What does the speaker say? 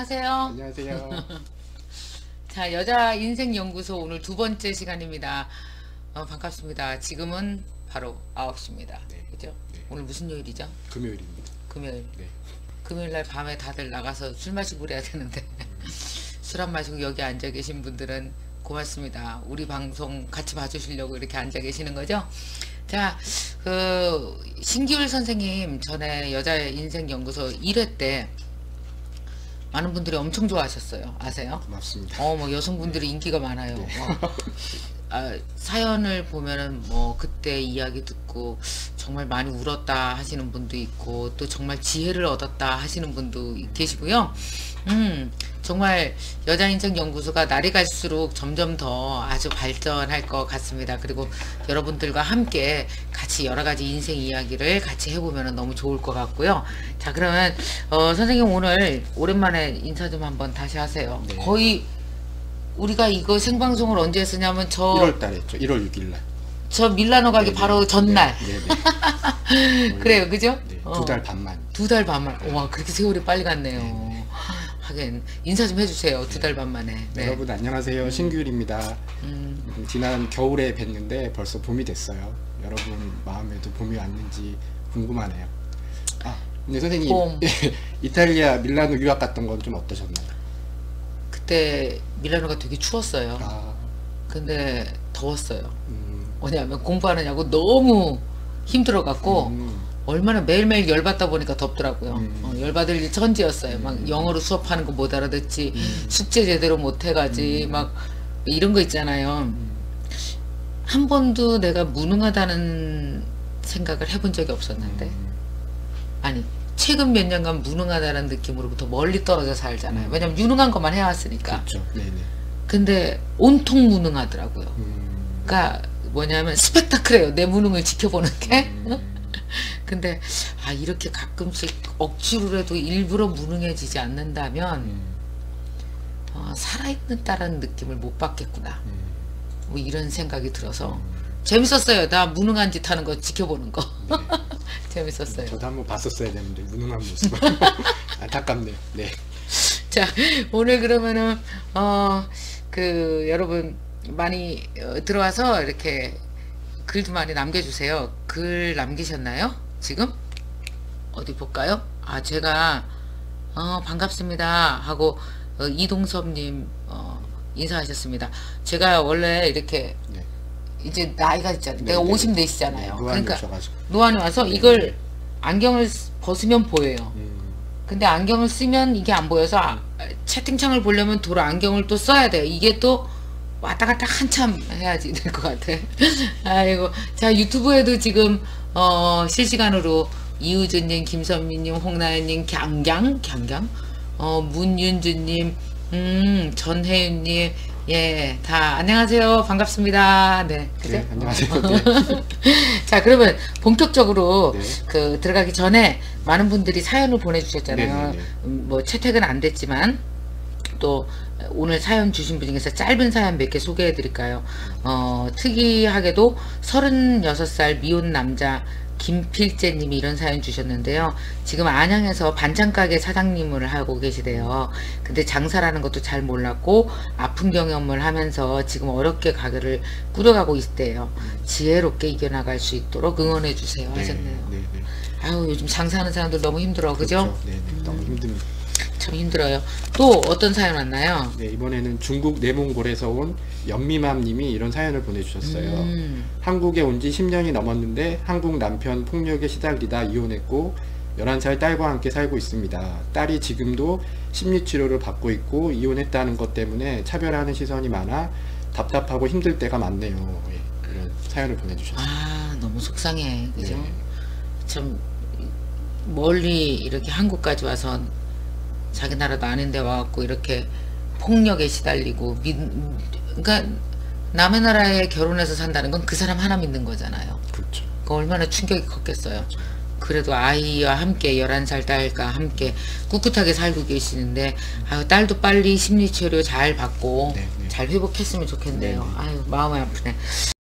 안녕하세요. 안녕하세요. 자, 여자인생연구소 오늘 두 번째 시간입니다. 반갑습니다. 지금은 바로 9시입니다. 네. 그죠? 네. 오늘 무슨 요일이죠? 금요일입니다. 금요일. 네. 금요일날 밤에 다들 나가서 술 마시고 그래야 되는데 술 안 마시고 여기 앉아 계신 분들은 고맙습니다. 우리 방송 같이 봐주시려고 이렇게 앉아 계시는 거죠? 자, 신기울 선생님 전에 여자인생연구소 1회 때 많은 분들이 엄청 좋아하셨어요. 아세요? 고맙습니다. 뭐 여성분들이 네. 인기가 많아요. 네. 사연을 보면은 뭐 그때 이야기 듣고 정말 많이 울었다 하시는 분도 있고 또 정말 지혜를 얻었다 하시는 분도 계시고요. 정말 여자인생연구소가 날이 갈수록 점점 더 아주 발전할 것 같습니다. 그리고 여러분들과 함께 같이 여러 가지 인생 이야기를 같이 해보면 너무 좋을 것 같고요. 자, 그러면 선생님 오늘 오랜만에 인사 좀 한번 다시 하세요. 네. 거의 우리가 이거 생방송을 언제 했으냐면 1월 달에 했죠. 1월 6일 날. 저 밀라노 가기 네네. 바로 전날. 네네. 그래요, 그죠? 네. 2달 반만. 2달 반만. 네. 와, 그렇게 세월이 빨리 갔네요. 네네. 하긴 인사 좀 해주세요. 2달 반 만에. 네. 여러분 안녕하세요. 신규일입니다. 지난 겨울에 뵀는데 벌써 봄이 됐어요. 여러분 마음에도 봄이 왔는지 궁금하네요. 근데 선생님 봄. 이탈리아 밀라노 유학 갔던 건 좀 어떠셨나요? 그때 밀라노가 되게 추웠어요. 아, 근데 더웠어요. 음, 뭐냐면 공부하느냐고 너무 힘들어갖고 음, 얼마나 매일매일 열받다 보니까 덥더라고요. 열받을 일 천지였어요. 막 영어로 수업하는 거 못 알아듣지, 숙제 제대로 못 해가지, 막 이런 거 있잖아요. 한 번도 내가 무능하다는 생각을 해본 적이 없었는데, 아니 최근 몇 년간 무능하다는 느낌으로부터 멀리 떨어져 살잖아요. 왜냐면 유능한 것만 해왔으니까. 그렇죠. 네네. 근데 온통 무능하더라고요. 그러니까 뭐냐면 스펙타클해요. 내 무능을 지켜보는 게. 근데 이렇게 가끔씩 억지로라도 일부러 무능해지지 않는다면 살아있는 딸은 느낌을 못 받겠구나. 뭐 이런 생각이 들어서 재밌었어요. 나 무능한 짓 하는 거 지켜보는 거. 네. 재밌었어요. 저도 한번 봤었어야 되는데 무능한 모습. 안타깝네요. 네. 자, 오늘 그러면은 여러분 많이 들어와서 이렇게 글도 많이 남겨주세요. 글 남기셨나요? 지금? 어디 볼까요? 제가 반갑습니다 하고 이동섭님 인사하셨습니다. 제가 원래 이렇게 네. 이제 나이가 있잖아요. 네, 내가 네. 50대시잖아요. 네, 그러니까 오셔가지고. 노안이 와서 네. 이걸 안경을 벗으면 보여요. 근데 안경을 쓰면 이게 안 보여서 채팅창을 보려면 도로 안경을 또 써야 돼요. 이게 또 왔다 갔다 한참 해야지 될 것 같아. 아이고. 자, 유튜브에도 지금 실시간으로 이우준님, 김선미님, 홍나연님, 강강, 문윤주님, 전혜윤님, 예, 다 안녕하세요. 반갑습니다. 네, 그죠? 네, 안녕하세요. 네. 자, 그러면 본격적으로 네. 들어가기 전에 많은 분들이 사연을 보내주셨잖아요. 네네네. 뭐 채택은 안 됐지만 또 오늘 사연 주신 분 중에서 짧은 사연 몇 개 소개해 드릴까요? 특이하게도 36살 미혼 남자 김필재님이 이런 사연 주셨는데요. 지금 안양에서 반찬가게 사장님을 하고 계시대요. 근데 장사라는 것도 잘 몰랐고 아픈 경험을 하면서 지금 어렵게 가게를 꾸려가고 있대요. 지혜롭게 이겨나갈 수 있도록 응원해 주세요 하셨네요. 네, 네. 아유, 요즘 장사하는 사람들 너무 힘들어. 그죠? 그렇죠. 네, 네. 너무 힘듭니다. 참 힘들어요. 또 어떤 사연 왔나요? 네, 이번에는 중국 내몽골에서 온 연미맘 님이 이런 사연을 보내주셨어요. 한국에 온 지 10년이 넘었는데 한국 남편 폭력에 시달리다 이혼했고 11살 딸과 함께 살고 있습니다. 딸이 지금도 심리치료를 받고 있고 이혼했다는 것 때문에 차별하는 시선이 많아 답답하고 힘들 때가 많네요. 예, 이런 사연을 보내주셨어요. 너무 속상해. 그죠? 네. 참 멀리 이렇게 한국까지 와서 자기 나라도 아닌데 와갖고 이렇게 폭력에 시달리고 그러니까 남의 나라에 결혼해서 산다는 건 그 사람 하나 믿는 거잖아요. 그렇죠. 그 얼마나 충격이 컸겠어요. 그래도 아이와 함께 11살 딸과 함께 꿋꿋하게 살고 계시는데 딸도 빨리 심리치료 잘 받고 네, 네. 잘 회복했으면 좋겠네요. 네, 네. 아유, 마음이 아프네.